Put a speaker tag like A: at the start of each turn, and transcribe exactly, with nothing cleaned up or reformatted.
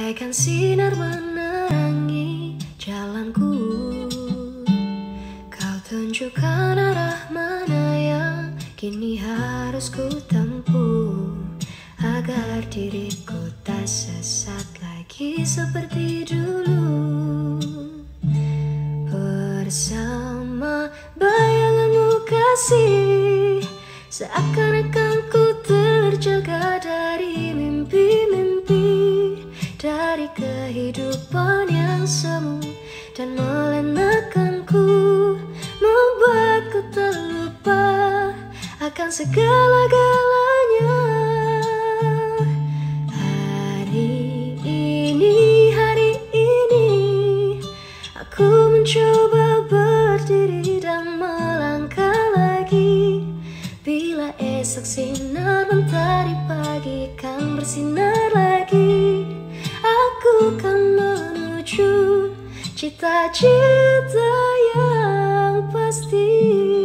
A: Bagaikan sinar menerangi jalanku, kau tunjukkan arah mana yang kini harus ku tempuh, agar diriku tak sesat lagi seperti dulu. Bersama bayanganmu kasih, seakan-akan ku terjaga dari mimpi-mimpi, dari kehidupan yang semu dan melenakanku, membuatku terlupa akan segala-galanya. Hari ini, hari ini aku mencoba berdiri dan melangkah lagi. Bila esok sinar mentari pagi kan bersinar lagi, aku kan menuju cita-cita yang pasti.